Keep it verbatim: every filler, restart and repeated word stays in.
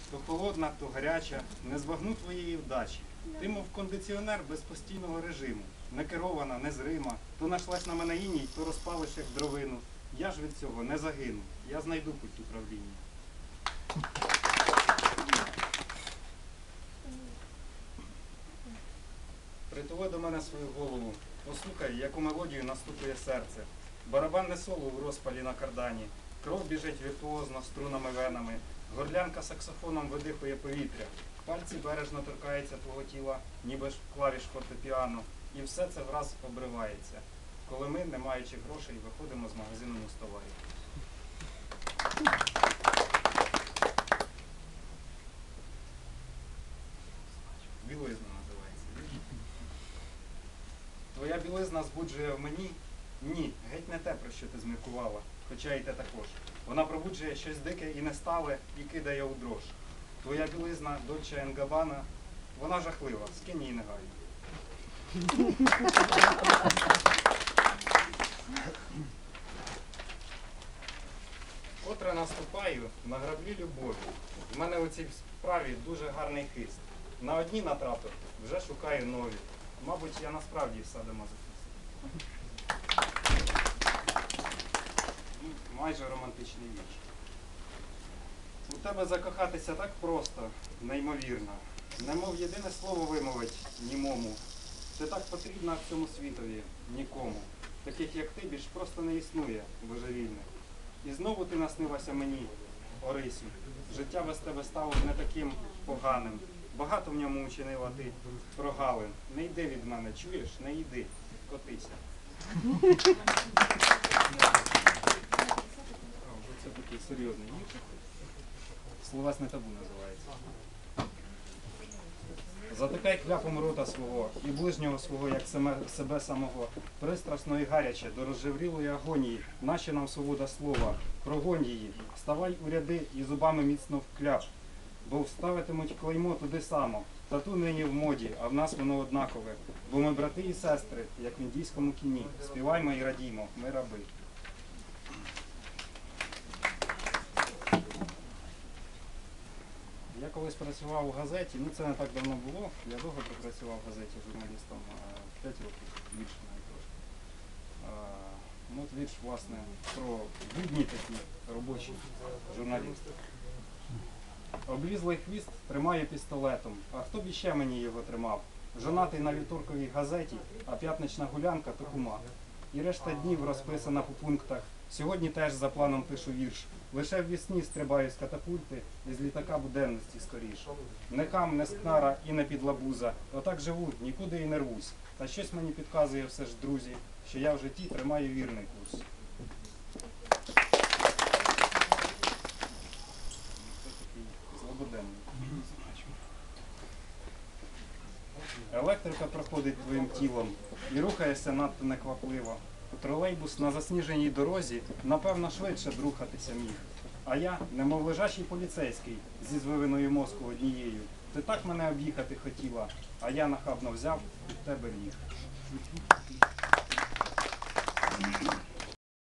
То холодна, то гаряча, не збагну твоєї вдачі. Ти, мов кондиціонер без постійного режиму. Не керована, незрима, то нашлась на мене іній, то розпалиш як дровину. Я ж від цього не загину, я знайду путь управління. Притули до мене свою голову, послухай, яку мелодію наступує серце. Барабанне соло у розпалі на кардані, кров біжить віртуозно струнами венами, горлянка саксофоном видихує повітря, пальці бережно торкаються твого тіла, ніби ж клавіш фортепіано, і все це враз обривається, коли ми, не маючи грошей, виходимо з магазину Мустоварі. Білизна називається. Твоя білизна збуджує в мені? Ні, геть не те, про що ти зміркувала, хоча і те також. Вона пробуджує щось дике і нестале і кидає у дрож. Твоя білизна, Дольче енд Габбана, вона жахлива, скинь її негайно. Котре наступаю на граблі любові. В мене у цій справі дуже гарний хист. На одні натрапив, вже шукаю нові. Мабуть, я насправді садомазохіст. Майже романтичний вірш. У тебе закохатися так просто, неймовірно. Немов єдине слово вимовить німому. Ти так потрібна в цьому світові нікому. Таких, як ти, більш просто не існує, божевільних. І знову ти наснилася мені, Орисю. Життя без тебе стало не таким поганим. Багато в ньому учинила ти прогалин. Не йди від мене, чуєш? Не йди, котися. Це такий серйозний вірш. Словесне табу називається. Затикай кляпом рота свого і ближнього свого, як себе самого, пристрасно і гаряче, до розжеврілої агонії, наче нам свобода слова, прогонь її, ставай у ряди і зубами міцно вкляп, бо вставитимуть клеймо туди само, тату нині в моді, а в нас воно однакове, бо ми брати і сестри, як в індійському кіні, співаймо і радіймо, ми раби. Я колись працював у газеті, ну це не так давно було, я довго пропрацював в газеті журналістом, п'ять років, більше навіть трошки. Ну от вірш, власне, про будні такі робочі журналісти. Облізлий хвіст тримає пістолетом, а хто б іще мені його тримав? Жонатий на вівторковій газеті, а п'ятнична гулянка то кума. І решта днів розписана по пунктах. Сьогодні теж за планом пишу вірш. Лише в вісні стрибаю з катапульти і з літака буденності скоріш. Не хам, не скнара і не підлабуза. Отак живу, нікуди і не рвусь. Та щось мені підказує все ж, друзі, що я в житті тримаю вірний курс. Це такий злободенний. Електрика проходить твоїм тілом і рухаєшся надто неквапливо. Тролейбус на засніженій дорозі, напевно, швидше б рухатися міг. А я, немов лежачий поліцейський, зі звивиною мозку однією. Ти так мене об'їхати хотіла, а я нахабно взяв під тебе ліг.